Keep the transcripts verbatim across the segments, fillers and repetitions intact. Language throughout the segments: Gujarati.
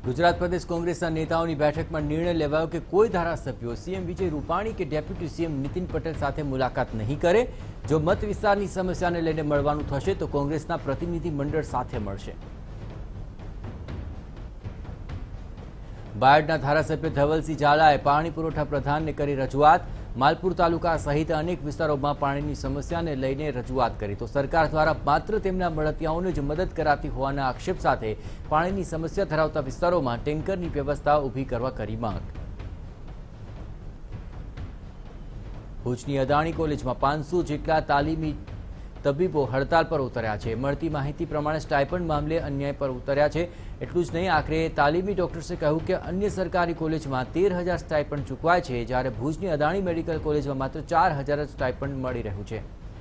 ગુજરાત પ્રદેશ કોંગ્રેસના નેતાઓની બેઠકમાં નિર્ણય લેવાયો કે કોઈ ધારાસભ્યો સીએમ વિજય રૂપાણી કે ડેપ્યુટી સીએમ નીતિન પટેલ સાથે મુલાકાત નહીં કરે। જો મત વિસ્તારની સમસ્યાને લઈને મળવાનું થશે તો કોંગ્રેસના પ્રતિનિધિ મંડળ સાથે મળશે। બાયડના ધારાસભ્ય ધવલસિંહ ઝાલાએ પાણી પુરવઠા પ્રધાનને કરી રજૂઆત। માલપુર તાલુકા સહિત અનેક વિસ્તારોમાં પાણીની સમસ્યાને લઈને રજૂઆત કરી તો સરકાર દ્વારા માત્ર તેમના મળતિયાઓને જ મદદ કરાતી હોવાના આક્ષેપ સાથે પાણીની સમસ્યા ધરાવતા વિસ્તારોમાં ટેન્કરની વ્યવસ્થા ઊભી કરવા કરી માંગ। ભુજની અદાણી કોલેજમાં પાંચસો જેટલા તાલીમી તબીબો હડતાલ પર ઉતર્યા છે। મળતી માહિતી પ્રમાણે સ્ટાઇપન્ડ મામલે અન્યાય પર ઉતર્યા છે। એટલું જ નહીં, આખરે તાલીમી ડોક્ટર્સે કહ્યું કે અન્ય સરકારી કોલેજમાં તેર હજાર સ્ટાઇપન્ડ ચૂકવાય છે, જ્યારે ભુજની અદાણી મેડિકલ કોલેજમાં માત્ર ચાર હજાર જ સ્ટાઇપન્ડ મળી રહ્યું છે।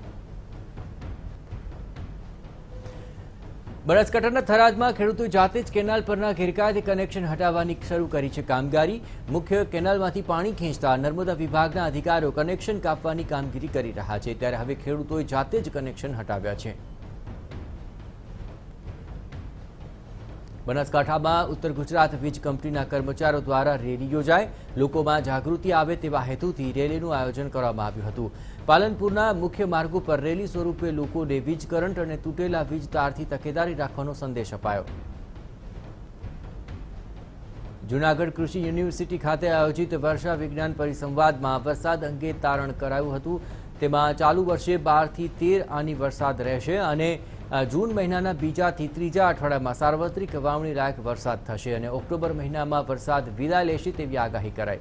બનાસકાંઠાના થરાદમાં ખેડૂતોએ જાતે જ કેનાલ પરના ગેરકાયદે કનેક્શન હટાવવાની શરૂ કરી છે કામગીરી। મુખ્ય કેનાલમાંથી પાણી ખેંચતા નર્મદા વિભાગના અધિકારીઓ કનેક્શન કાપવાની કામગીરી કરી રહ્યા છે, ત્યારે હવે ખેડૂતોએ જાતે જ કનેક્શન હટાવ્યા છે। બનાસકાંઠામાં ઉત્તર ગુજરાત વીજ કંપનીના કર્મચારીઓ દ્વારા રેલી યોજાઈ। લોકોમાં જાગૃતિ આવે તેવા હેતુથી રેલીનું આયોજન કરવામાં આવ્યું હતું। પાલનપુરના મુખ્ય માર્ગો પર રેલી સ્વરૂપે લોકોને વીજ કરંટ અને તૂટેલા વીજ તારથી તકેદારી રાખવાનો સંદેશ અપાયો। જૂનાગઢ કૃષિ યુનિવર્સિટી ખાતે આયોજિત વર્ષા વિજ્ઞાન પરિસંવાદમાં વરસાદ અંગે તારણ કરાયું હતું। તેમાં ચાલુ વર્ષે બારથી તેર આની વરસાદ રહેશે અને જૂન મહિનાના બીજાથી ત્રીજા અઠવાડિયામાં સાર્વત્રિક વાવણી લાયક વરસાદ થશે અને ઓક્ટોબર મહિનામાં વરસાદ વિદાય લેશે તેવી આગાહી કરાઈ।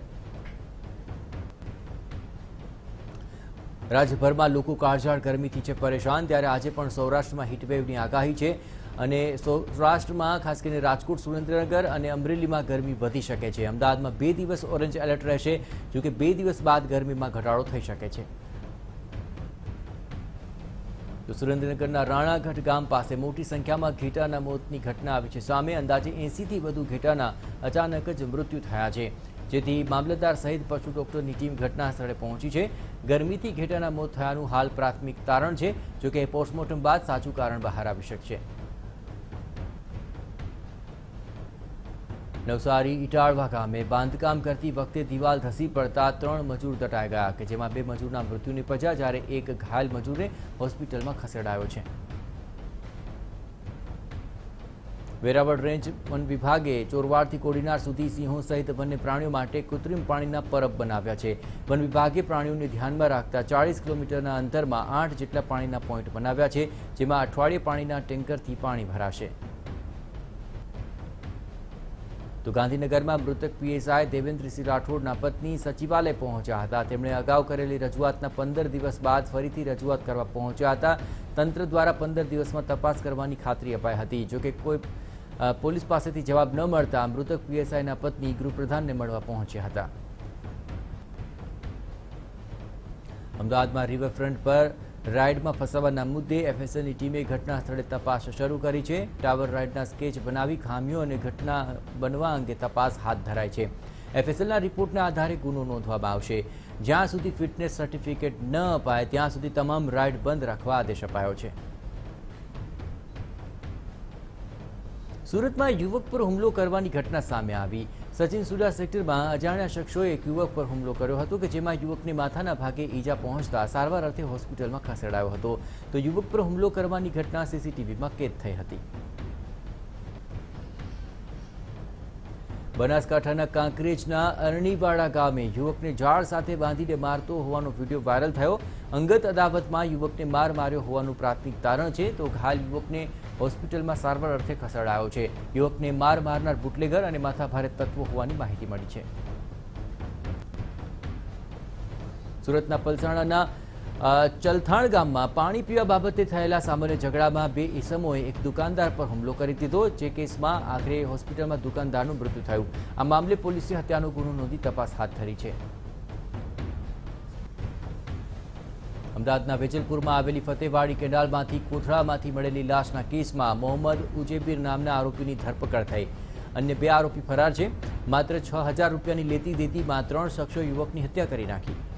રાજ્યભરમાં લોકો કાળઝાળ ગરમીથી છે પરેશાન, ત્યારે આજે પણ સૌરાષ્ટ્રમાં હીટવેવની આગાહી છે અને સૌરાષ્ટ્રમાં ખાસ કરીને રાજકોટ, સુરેન્દ્રનગર અને અમરેલીમાં ગરમી વધી શકે છે। અમદાવાદમાં બે દિવસ ઓરેન્જ એલર્ટ રહેશે, જોકે બે દિવસ બાદ ગરમીમાં ઘટાડો થઈ શકે છે। તો સુરેન્દ્રનગરના રાણાગઢ ગામ પાસે મોટી સંખ્યામાં ઘેટાના મોતની ઘટના આવી છે સામે। અંદાજે એંસી થી વધુ ઘેટાના અચાનક જ મૃત્યુ થયા છે, જેથી મામલતદાર સહિત પશુ ડોક્ટરની ટીમ ઘટના સ્થળે પહોંચી છે। ગરમીથી ઘેટાના મોત થયાનું હાલ પ્રાથમિક તારણ છે, જોકે પોસ્ટમોર્ટમ બાદ સાચું કારણ બહાર આવી શકશે। નવસારી ઇટાળવા ગામે બાંધકામ કરતી વખતે દિવાલ ધસી પડતા ત્રણ મજૂર દટાઈ ગયા, કે જેમાં બે મજૂરના મૃત્યુ નિપજ્યા, જ્યારે એક ઘાયલ મજૂરને હોસ્પિટલમાં ખસેડાયો છે। વેરાવળ રેન્જ વન વિભાગે ચોરવાડથી કોડીનાર સુધી સિંહો સહિત વન્ય પ્રાણીઓ માટે કૃત્રિમ પાણીના પરબ બનાવ્યા છે। વન વિભાગે પ્રાણીઓને ધ્યાનમાં રાખતા ચાળીસ કિલોમીટરના અંતરમાં આઠ જેટલા પાણીના પોઈન્ટ બનાવ્યા છે, જેમાં અઠવાડિયે પાણીના ટેન્કરથી પાણી ભરાશે। તો ગાંધીનગરમાં મૃતક પીએસઆઈ દેવેન્દ્રસિંહ રાઠોડના પત્ની સચિવાલય પહોંચ્યા હતા। તેમણે અગાઉ કરેલી રજૂઆતના પંદર દિવસ બાદ ફરીથી રજૂઆત કરવા પહોંચ્યા હતા। તંત્ર દ્વારા પંદર દિવસમાં તપાસ કરવાની ખાતરી અપાઈ હતી, જોકે કોઈ પોલીસ પાસેથી જવાબ ન મળતા મૃતક પીએસઆઈના પત્ની ગૃહપ્રધાનને મળવા પહોંચ્યા હતા। અમદાવાદમાં રિવરફ્રન્ટ પર રાઇડમાં ફસાવાના મુદ્દે એફએસએલની ટીમે ઘટના સ્થળે તપાસ શરૂ કરી છે। ટાવર રાઇડના સ્કેચ બનાવી ખામીઓ અને ઘટના બનવા અંગે તપાસ હાથ ધરાઈ છે। એફએસએલના રિપોર્ટના આધારે ગુનો નોંધવામાં આવશે। જ્યાં સુધી ફિટનેસ સર્ટિફિકેટ ન અપાય ત્યાં સુધી તમામ રાઇડ બંધ રાખવા આદેશ અપાયો છે। સુરતમાં યુવક પર હુમલો કરવાની ઘટના સામે આવી। સચિન સુડા સેક્ટરમાં અજાણ્યા શખ્સોએ એક યુવક પર હુમલો કર્યો હતો, કે જેમાં યુવકને માથાના ભાગે ઈજા પહોંચતા સારવાર અર્થે હોસ્પિટલમાં ખસેડાયો હતો। તો યુવક પર હુમલો કરવાની ઘટના સીસીટીવીમાં કેદ થઈ હતી। બનાસકાંઠાના કાંકરેજના અરણીવાડા ગામે યુવકને ઝાડ સાથે બાંધીને મારતો હોવાનો વિડીયો વાયરલ થયો। અંગત અદાવતમાં યુવકને માર માર્યો હોવાનું પ્રાથમિક તારણ છે, તો ઘાયલ યુવકને હોસ્પિટલમાં સારવાર અર્થે ખસેડાયો છે। યુવકને માર મારનાર બુટલેગર અને માથાભારે તત્વો હોવાની માહિતી મળી છે। સુરતના પલસાણાના ચલથાણ ગામમાં પાણી પીવા બાબતે થયેલા સામાન્ય ઝઘડામાં બે ઈસમોએ એક દુકાનદાર પર હુમલો કરી દીધો, જે કેસમાં આખરે હોસ્પિટલમાં દુકાનદારનું મૃત્યુ થયું। આ મામલે પોલીસે હત્યાનો ગુનો નોંધી તપાસ હાથ ધરી છે। અમદાવાદના વેજલપુરમાં આવેલી ફતેવાડી કેનાલમાંથી કોથળામાંથી મળેલી લાશના કેસમાં મોહમ્મદ ઉજેબીર નામના આરોપીની ધરપકડ થઈ। અન્ય બે આરોપી ફરાર છે। માત્ર છ હજાર રૂપિયાની લેતી દેતીમાં ત્રણ શખ્સો યુવકની હત્યા કરી નાખી।